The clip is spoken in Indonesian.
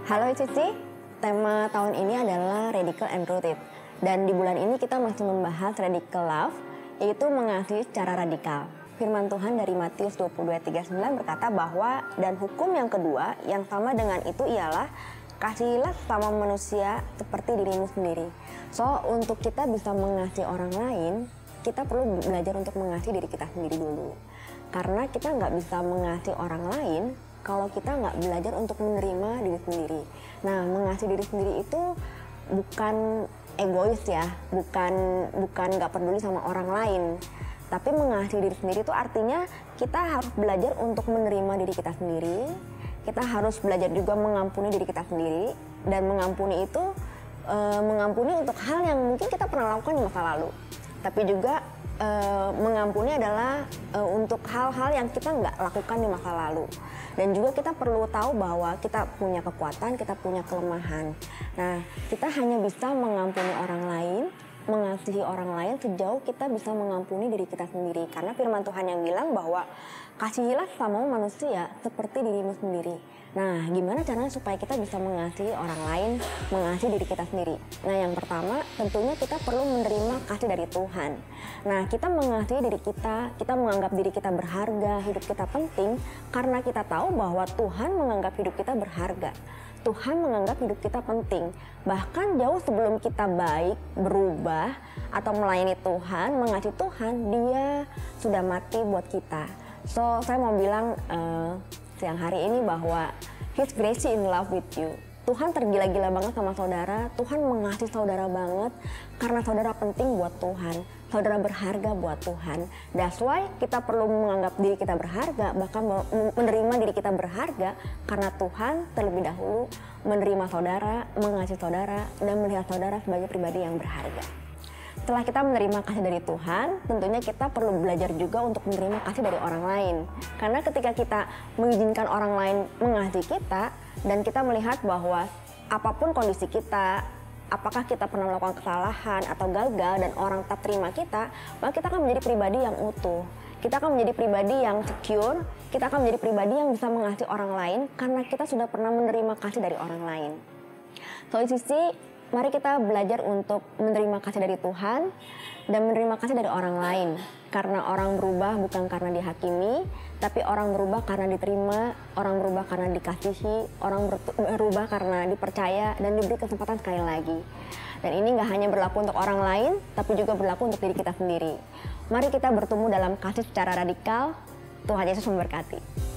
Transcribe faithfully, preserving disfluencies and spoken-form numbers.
Halo Cici, tema tahun ini adalah Radical and Rooted. Dan di bulan ini kita masih membahas Radical Love, yaitu mengasihi secara radikal. Firman Tuhan dari Matius dua puluh dua ayat tiga puluh sembilan berkata bahwa dan hukum yang kedua yang sama dengan itu ialah kasihilah sesama manusia seperti dirimu sendiri. So, untuk kita bisa mengasihi orang lain, kita perlu belajar untuk mengasihi diri kita sendiri dulu. Karena kita nggak bisa mengasihi orang lain kalau kita nggak belajar untuk menerima diri sendiri. Nah, mengasihi diri sendiri itu bukan egois ya, bukan bukan nggak peduli sama orang lain. Tapi mengasihi diri sendiri itu artinya kita harus belajar untuk menerima diri kita sendiri. Kita harus belajar juga mengampuni diri kita sendiri. Dan mengampuni itu e, mengampuni untuk hal yang mungkin kita pernah lakukan di masa lalu. Tapi juga e, mengampuni adalah e, untuk hal-hal yang kita nggak lakukan di masa lalu. Dan juga kita perlu tahu bahwa kita punya kekuatan, kita punya kelemahan. Nah, kita hanya bisa mengampuni orang lain, mengasihi orang lain sejauh kita bisa mengampuni diri kita sendiri. Karena firman Tuhan yang bilang bahwa kasihilah sesama manusia seperti dirimu sendiri. Nah, gimana caranya supaya kita bisa mengasihi orang lain, mengasihi diri kita sendiri? Nah, yang pertama tentunya kita perlu menerima kasih dari Tuhan. Nah, kita mengasihi diri kita, kita menganggap diri kita berharga, hidup kita penting, karena kita tahu bahwa Tuhan menganggap hidup kita berharga. Tuhan menganggap hidup kita penting. Bahkan jauh sebelum kita baik, berubah, atau melayani Tuhan, mengasihi Tuhan, Dia sudah mati buat kita. So, saya mau bilang uh, siang hari ini bahwa He's crazy in love with you. Tuhan tergila-gila banget sama saudara. Tuhan mengasihi saudara banget karena saudara penting buat Tuhan. Saudara berharga buat Tuhan. That's why kita perlu menganggap diri kita berharga, bahkan menerima diri kita berharga karena Tuhan terlebih dahulu menerima saudara, mengasihi saudara, dan melihat saudara sebagai pribadi yang berharga. Setelah kita menerima kasih dari Tuhan, tentunya kita perlu belajar juga untuk menerima kasih dari orang lain. Karena ketika kita mengizinkan orang lain mengasihi kita, dan kita melihat bahwa apapun kondisi kita, apakah kita pernah melakukan kesalahan atau gagal dan orang tak terima kita, maka kita akan menjadi pribadi yang utuh. Kita akan menjadi pribadi yang secure, kita akan menjadi pribadi yang bisa mengasihi orang lain karena kita sudah pernah menerima kasih dari orang lain. So, di sisi mari kita belajar untuk menerima kasih dari Tuhan dan menerima kasih dari orang lain. Karena orang berubah bukan karena dihakimi, tapi orang berubah karena diterima, orang berubah karena dikasihi, orang berubah karena dipercaya dan diberi kesempatan sekali lagi. Dan ini gak hanya berlaku untuk orang lain, tapi juga berlaku untuk diri kita sendiri. Mari kita bertumbuh dalam kasih secara radikal. Tuhan Yesus memberkati.